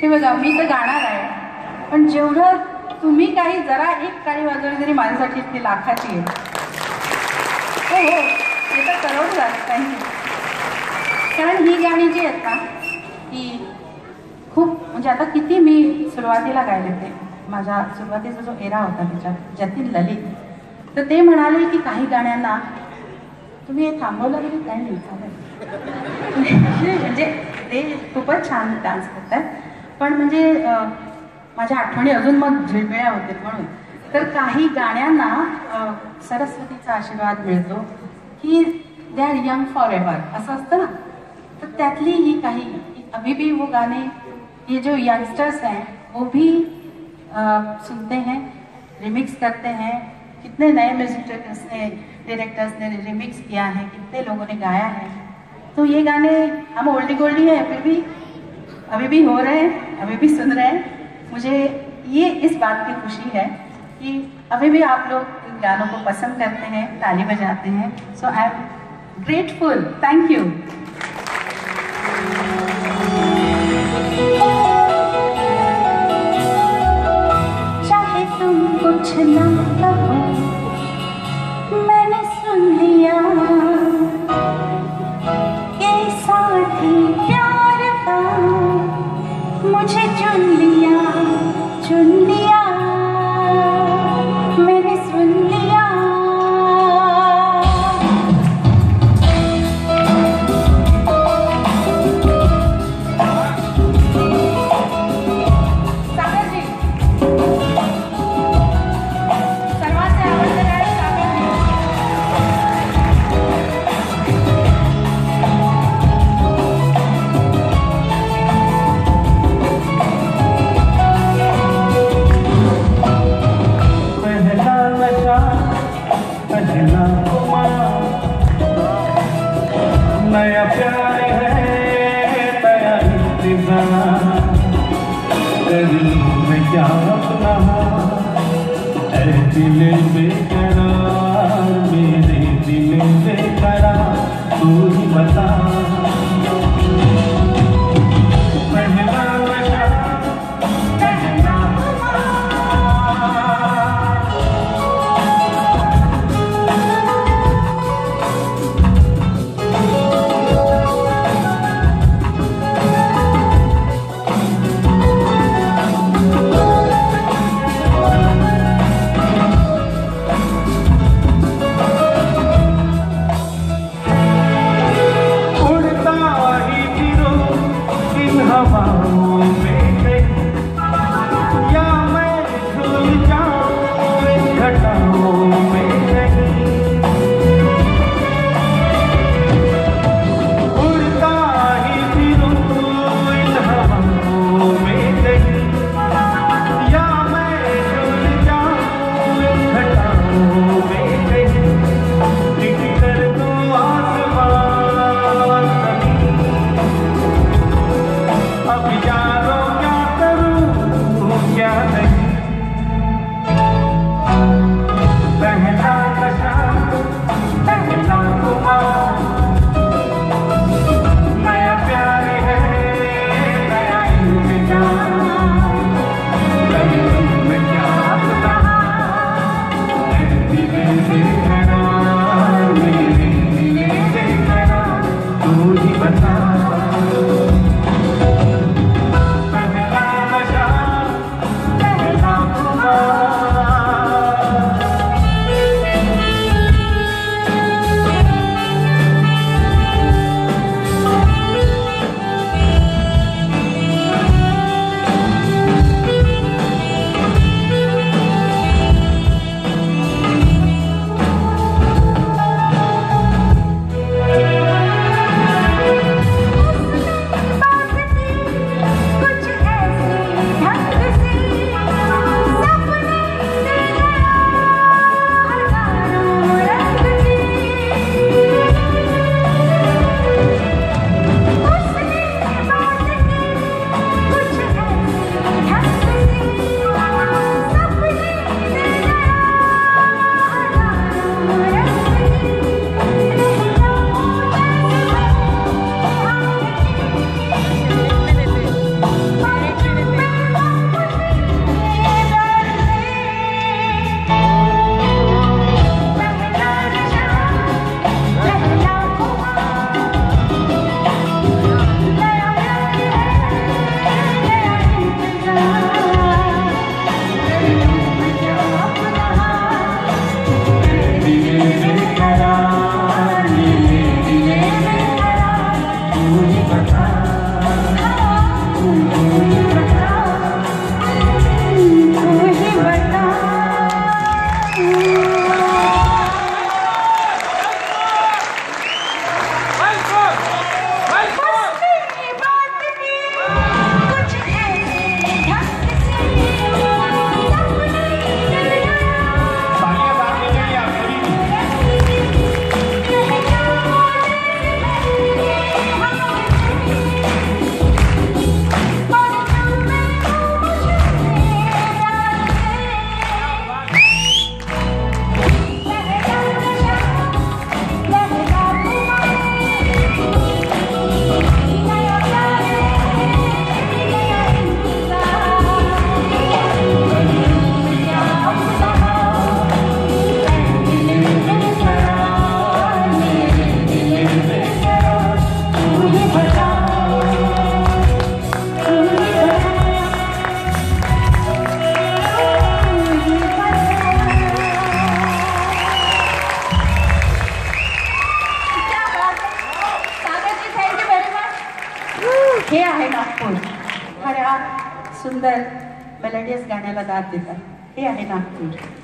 हे बघा, मी तर गाणार आहे, पण जेवढं तुम्ही काही जरा एक टाळी वाजवली तरी माझ्यासाठी ती लाखाची आहे. हो हो, हे तर करोड झालं. थँक्यू. कारण ही गाणी जी आहेत ना, ही खूप म्हणजे आता किती मी सुरुवातीला गायले ते, माझ्या सुरुवातीचा जो एरा होता त्याच्यात जतीन ललित, तर ते म्हणाले की काही गाण्यांना तुम्ही हे थांबवलं तरी काही नाही चालेल. म्हणजे ते खूपच छान डान्स करतात, पण म्हणजे माझ्या आठवणी अजून मग झिळमिळ्या होते. म्हणून तर काही गाण्यांना सरस्वतीचा आशीर्वाद मिळतो की they are young forever, असं असतं ना. तर त्यातली ही काही अभी भी वो गाने, ये जो यंगस्टर्स हैं वो भी सुनते हैं, रिमिक्स करते हैं. कितने नए म्यूजिक डायरेक्टर्स ने रिमिक्स किया है, कितने लोगों ने गाया है. तो ये गाने हम ओल्डी गोल्डी हैं, अभी भी हो रहे हैं, अभी भी सुन रहे हैं. मुझे ये इस बात की खुशी है कि अभी भी आप लोग इन गानों को पसंद करते हैं, ताली बजाते हैं. So I am grateful. Thank you. चाहे तुम कुछ ना कहो, मैंने सुन लिया ये साथी प्यार का, मुझे चुन लिया मैंने सुन लिया. सागर जी, सर्वात से आवडतं गाणं सागर जी. पहला नशा पहला खुमार, नया प्यार है नया इंतजार, दिल में क्या अपना है दिल बेकरार, मेरे दिल बेकरार, तू ही बता. पहला नशा पहला हे आहे नागपूर. खऱ्या सुंदर मेलोडियस गाण्याला दाद देतात. हे आहे नागपूर.